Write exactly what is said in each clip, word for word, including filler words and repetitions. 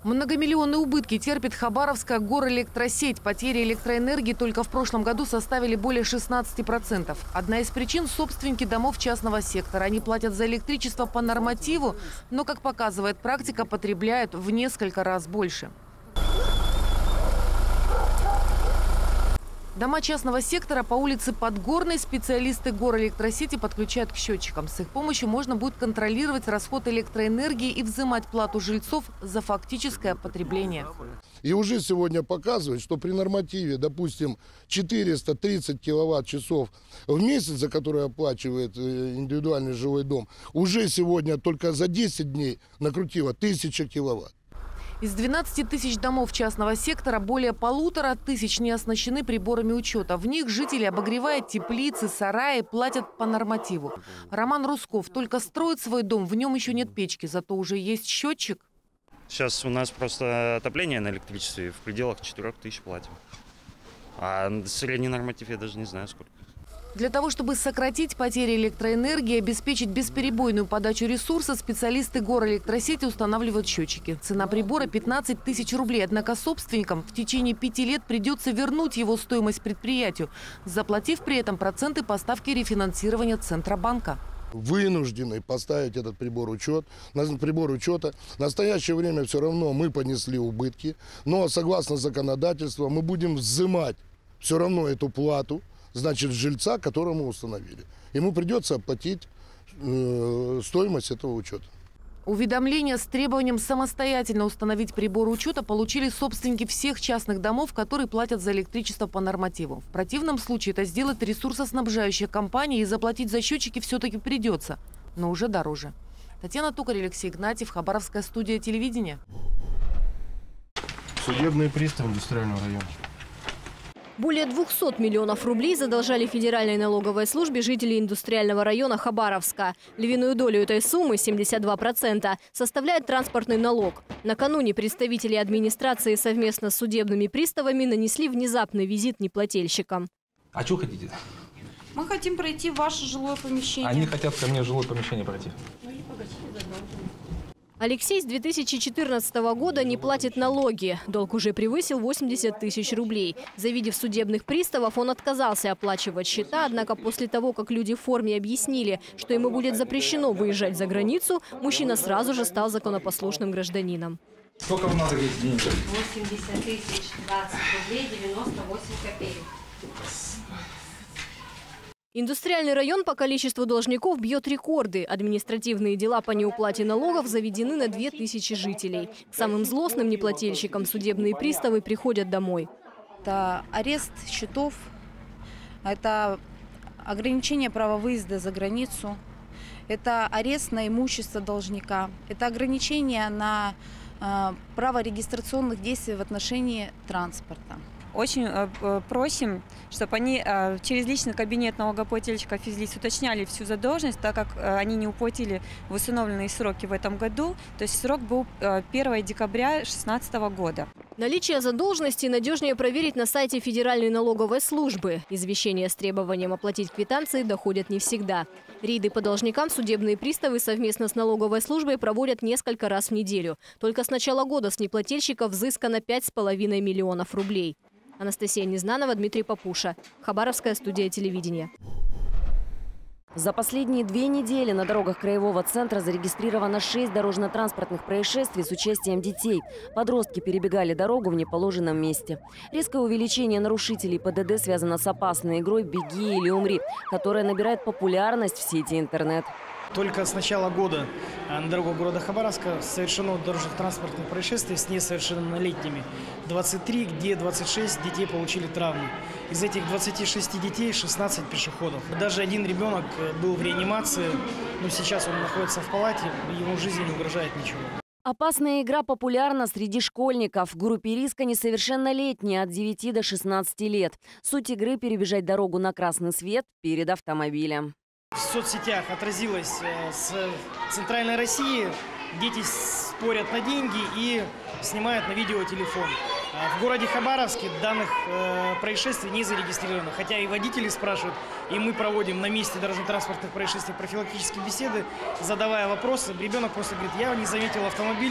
Многомиллионные убытки терпит Хабаровская горэлектросеть. Потери электроэнергии только в прошлом году составили более шестнадцати процентов. Одна из причин – собственники домов частного сектора. Они платят за электричество по нормативу, но, как показывает практика, потребляют в несколько раз больше. Дома частного сектора по улице Подгорной специалисты горэлектросети подключают к счетчикам. С их помощью можно будет контролировать расход электроэнергии и взимать плату жильцов за фактическое потребление. И уже сегодня показывает, что при нормативе, допустим, четыреста тридцать киловатт-часов в месяц, за который оплачивает индивидуальный жилой дом, уже сегодня только за десять дней накрутило тысяча киловатт. Из двенадцати тысяч домов частного сектора более полутора тысяч не оснащены приборами учета. В них жители обогревают теплицы, сараи, платят по нормативу. Роман Русков только строит свой дом, в нем еще нет печки, зато уже есть счетчик. Сейчас у нас просто отопление на электричестве в пределах четырёх тысяч платим. А средний норматив я даже не знаю сколько. Для того, чтобы сократить потери электроэнергии и обеспечить бесперебойную подачу ресурса, специалисты горэлектросети устанавливают счетчики. Цена прибора – пятнадцать тысяч рублей. Однако собственникам в течение пяти лет придется вернуть его стоимость предприятию, заплатив при этом проценты по ставке рефинансирования Центробанка. Вынуждены поставить этот прибор учет, прибор учета. В настоящее время все равно мы понесли убытки, но согласно законодательству мы будем взимать все равно эту плату, значит, жильца, которого мы установили. Ему придется оплатить э, стоимость этого учета. Уведомление с требованием самостоятельно установить прибор учета получили собственники всех частных домов, которые платят за электричество по нормативу. В противном случае это сделает ресурсоснабжающая компания, и заплатить за счетчики все-таки придется, но уже дороже. Татьяна Токарь, Алексей Игнатьев, Хабаровская студия телевидения. Судебный пристав индустриального района. Более двухсот миллионов рублей задолжали Федеральной налоговой службе жители индустриального района Хабаровска. Львиную долю этой суммы, семьдесят два процента, составляет транспортный налог. Накануне представители администрации совместно с судебными приставами нанесли внезапный визит неплательщикам. А что хотите? Мы хотим пройти в ваше жилое помещение. Они хотят ко мне в жилое помещение пройти. Алексей с две тысячи четырнадцатого года не платит налоги. Долг уже превысил восемьдесят тысяч рублей. Завидев судебных приставов, он отказался оплачивать счета. Однако после того, как люди в форме объяснили, что ему будет запрещено выезжать за границу, мужчина сразу же стал законопослушным гражданином. Сколько вам надо эти деньги? восемьдесят тысяч двадцать рублей девяносто восемь копеек. Индустриальный район по количеству должников бьет рекорды. Административные дела по неуплате налогов заведены на две тысячи жителей. К самым злостным неплательщикам судебные приставы приходят домой. Это арест счетов, это ограничение права выезда за границу, это арест на имущество должника, это ограничение на э, право регистрационных действий в отношении транспорта. Очень э, просим, чтобы они э, через личный кабинет налогоплательщика физлиц уточняли всю задолженность, так как э, они не уплатили в установленные сроки в этом году. То есть срок был э, первого декабря две тысячи шестнадцатого года. Наличие задолженности надежнее проверить на сайте Федеральной налоговой службы. Извещения с требованием оплатить квитанции доходят не всегда. Рейды по должникам судебные приставы совместно с налоговой службой проводят несколько раз в неделю. Только с начала года с неплательщиков взыскано пять с половиной миллионов рублей. Анастасия Незнанова, Дмитрий Папуша. Хабаровская студия телевидения. За последние две недели на дорогах краевого центра зарегистрировано шесть дорожно-транспортных происшествий с участием детей. Подростки перебегали дорогу в неположенном месте. Резкое увеличение нарушителей ПДД связано с опасной игрой «Беги или умри», которая набирает популярность в сети интернет. Только с начала года на дорогах города Хабаровска совершено дорожно-транспортных происшествий с несовершеннолетними. двадцать три, где двадцать шесть детей получили травмы. Из этих двадцати шести детей шестнадцать пешеходов. Даже один ребенок был в реанимации, но сейчас он находится в палате, ему жизни не угрожает ничего. Опасная игра популярна среди школьников. В группе риска несовершеннолетние от девяти до шестнадцати лет. Суть игры – перебежать дорогу на красный свет перед автомобилем. В соцсетях отразилось с Центральной России. Дети спорят на деньги и снимают на видео телефон. В городе Хабаровске данных э, происшествий не зарегистрировано. Хотя и водители спрашивают, и мы проводим на месте дорожно-транспортных происшествий профилактические беседы, задавая вопросы. Ребенок просто говорит, я не заметил автомобиль,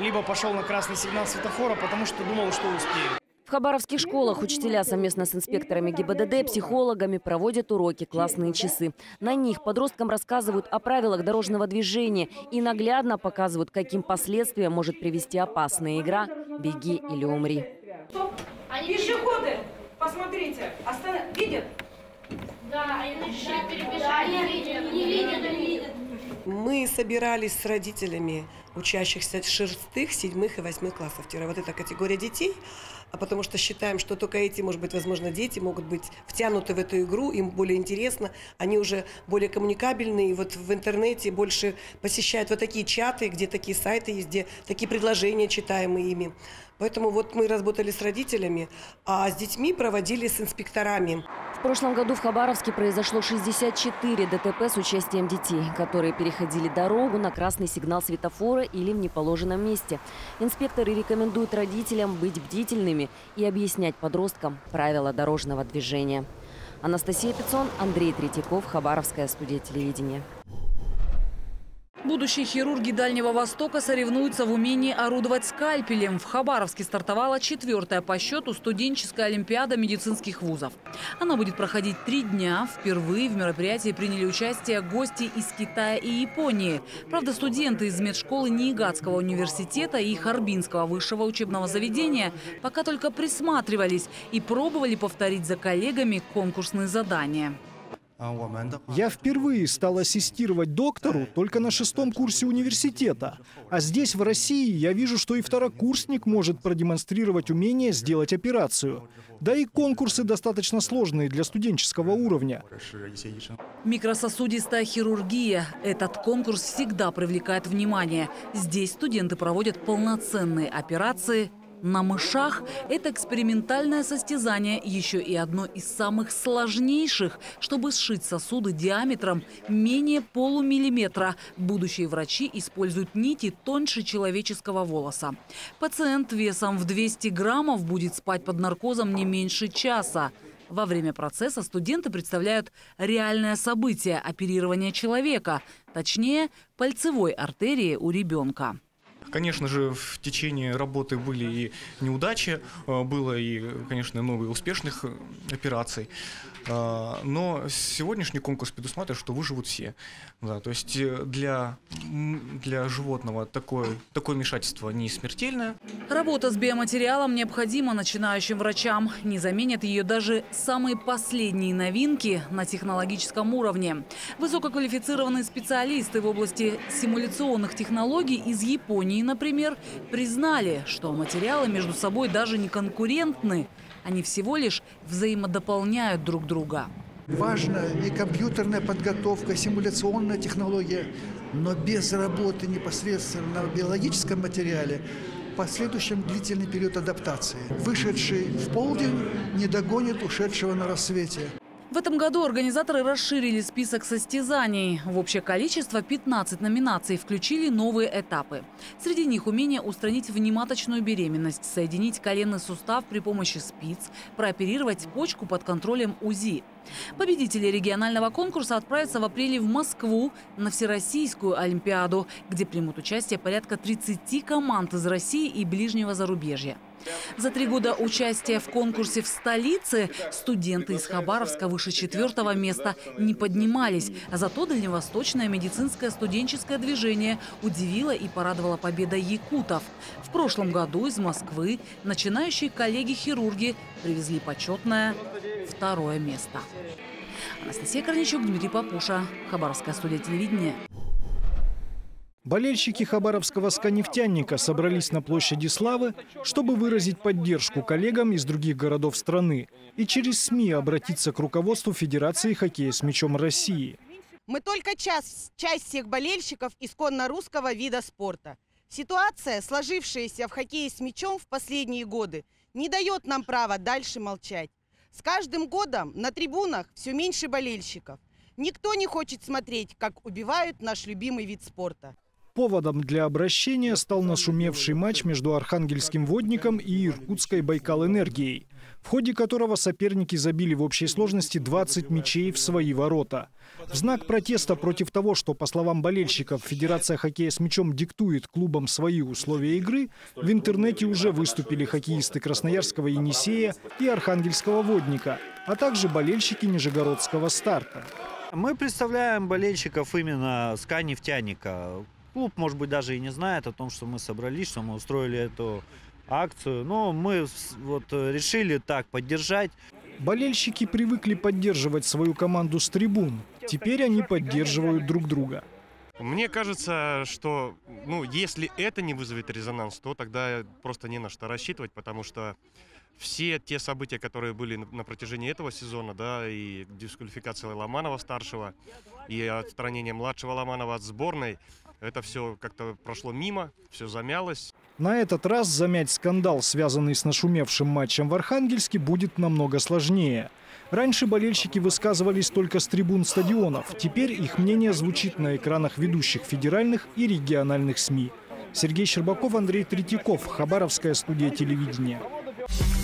либо пошел на красный сигнал светофора, потому что думал, что успею. В хабаровских школах учителя совместно с инспекторами ГИБДД, психологами проводят уроки «Классные часы». На них подросткам рассказывают о правилах дорожного движения и наглядно показывают, к каким последствиям может привести опасная игра «Беги или умри». Пешеходы, посмотрите, останов... видят? Да, они начинают перебежать, не видят, не видят, не видят. Мы собирались с родителями учащихся шестых, седьмых и восьмых классов. Вот эта категория детей, а потому что считаем, что только эти, может быть, возможно, дети могут быть втянуты в эту игру, им более интересно, они уже более коммуникабельные, и вот в интернете больше посещают вот такие чаты, где такие сайты есть, где такие предложения читаемые ими. Поэтому вот мы работали с родителями, а с детьми проводили с инспекторами. В прошлом году в Хабаровске произошло шестьдесят четыре ДТП с участием детей, которые переходили дорогу на красный сигнал светофора или в неположенном месте. Инспекторы рекомендуют родителям быть бдительными и объяснять подросткам правила дорожного движения. Анастасия Пиццон, Андрей Третьяков, Хабаровская студия телевидения. Будущие хирурги Дальнего Востока соревнуются в умении орудовать скальпелем. В Хабаровске стартовала четвертая по счету студенческая олимпиада медицинских вузов. Она будет проходить три дня. Впервые в мероприятии приняли участие гости из Китая и Японии. Правда, студенты из медшколы Ниигатского университета и Харбинского высшего учебного заведения пока только присматривались и пробовали повторить за коллегами конкурсные задания. Я впервые стал ассистировать доктору только на шестом курсе университета. А здесь, в России, я вижу, что и второкурсник может продемонстрировать умение сделать операцию. Да и конкурсы достаточно сложные для студенческого уровня. Микрососудистая хирургия. Этот конкурс всегда привлекает внимание. Здесь студенты проводят полноценные операции на мышах. Это экспериментальное состязание, еще и одно из самых сложнейших, чтобы сшить сосуды диаметром менее полумиллиметра. Будущие врачи используют нити тоньше человеческого волоса. Пациент весом в двести граммов будет спать под наркозом не меньше часа. Во время процесса студенты представляют реальное событие – оперирование человека, точнее, пальцевой артерии у ребенка. Конечно же, в течение работы были и неудачи, было и, конечно, много успешных операций. Но сегодняшний конкурс предусматривает, что выживут все. Да, то есть для, для животного такое, такое вмешательство не смертельное. Работа с биоматериалом необходима начинающим врачам. Не заменят ее даже самые последние новинки на технологическом уровне. Высококвалифицированные специалисты в области симуляционных технологий из Японии, например, признали, что материалы между собой даже не конкурентны. Они всего лишь взаимодополняют друг друга. Важна и компьютерная подготовка, симуляционная технология, но без работы непосредственно в биологическом материале в последующем длительный период адаптации. Вышедший в полдень не догонит ушедшего на рассвете. В этом году организаторы расширили список состязаний. В общее количество пятнадцать номинаций включили новые этапы. Среди них умение устранить внематочную беременность, соединить коленный сустав при помощи спиц, прооперировать почку под контролем УЗИ. Победители регионального конкурса отправятся в апреле в Москву на Всероссийскую олимпиаду, где примут участие порядка тридцати команд из России и ближнего зарубежья. За три года участия в конкурсе в столице студенты из Хабаровска выше четвертого места не поднимались. Зато дальневосточное медицинское студенческое движение удивило и порадовало победа якутов. В прошлом году из Москвы начинающие коллеги-хирурги привезли почетное второе место. Анастасия Корничук, Дмитрий Папуша, Хабаровская студия телевидения. Болельщики хабаровского «Сканефтянника» собрались на площади Славы, чтобы выразить поддержку коллегам из других городов страны и через СМИ обратиться к руководству Федерации хоккея с мячом России. Мы только часть, часть всех болельщиков исконно русского вида спорта. Ситуация, сложившаяся в хоккее с мячом в последние годы, не дает нам права дальше молчать. С каждым годом на трибунах все меньше болельщиков. Никто не хочет смотреть, как убивают наш любимый вид спорта. Поводом для обращения стал нашумевший матч между Архангельским водником и Иркутской Байкал-энергией, в ходе которого соперники забили в общей сложности двадцать мячей в свои ворота. В знак протеста против того, что, по словам болельщиков, Федерация хоккея с мячом диктует клубам свои условия игры, в интернете уже выступили хоккеисты Красноярского «Енисея» и Архангельского водника, а также болельщики Нижегородского «Старта». Мы представляем болельщиков именно СКА «Нефтяника». Клуб, может быть, даже и не знает о том, что мы собрались, что мы устроили эту акцию. Но мы вот решили так поддержать. Болельщики привыкли поддерживать свою команду с трибун. Теперь они поддерживают друг друга. Мне кажется, что ну, если это не вызовет резонанс, то тогда просто не на что рассчитывать, потому что все те события, которые были на протяжении этого сезона, да, и дисквалификация Ломанова-старшего, и отстранение младшего Ломанова от сборной, это все как-то прошло мимо, все замялось. На этот раз замять скандал, связанный с нашумевшим матчем в Архангельске, будет намного сложнее. Раньше болельщики высказывались только с трибун стадионов. Теперь их мнение звучит на экранах ведущих федеральных и региональных СМИ. Сергей Щербаков, Андрей Третьяков. Хабаровская студия телевидения.